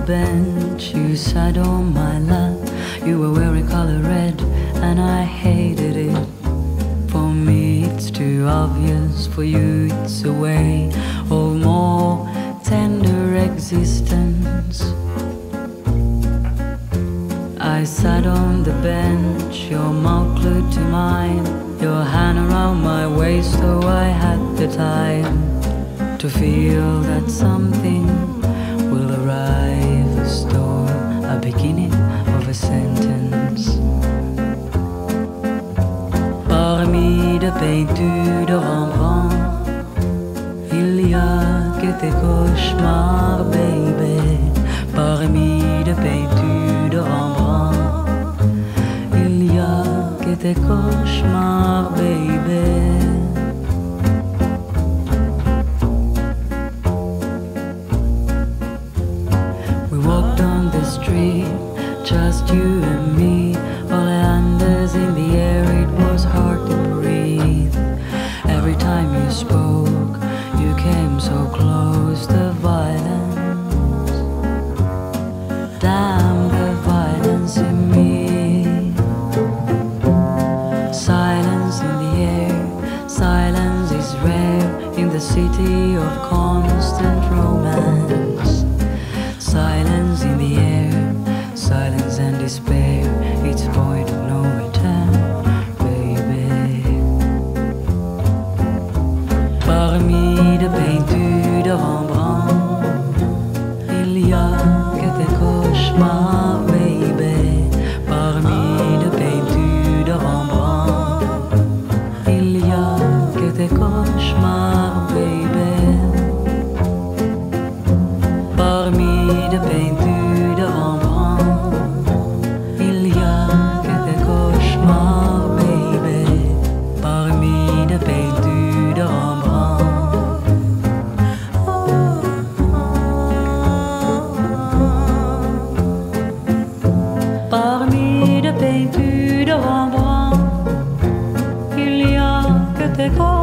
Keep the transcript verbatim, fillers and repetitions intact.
bench, you sat on my lap. You were wearing color red and I hated it. For me it's too obvious, for you it's a way of more tender existence. I sat on the bench, your mouth glued to mine, your hand around my waist, so I had the time to feel that something will arrive, a storm, a beginning of a sentence. Parmi de peintures de Rembrandt, il y a que tes cauchemars, baby. Parmi de peintures de Rembrandt, il y a que tes cauchemars, baby. We walked on the street, just you and me, oleanders in the air, it was hard to breathe. Every time you spoke, you came so close, the violence. Damn the violence in me. Silence in the air, silence is rare in the city of constant romance. Silence in the air, silence and despair, it's void of no return, baby. Parmi de peintures de Rembrandt, il y a que tes cauchemars, baby. Parmi de peintures de Rembrandt, il y a que tes cauchemars, baby. Parmi de peintures de Rembrandt, il y a que tes cauchemars, baby. Parmi de peintures de Rembrandt. Parmi de peintures de Rembrandt, il y a que tes cauchemars.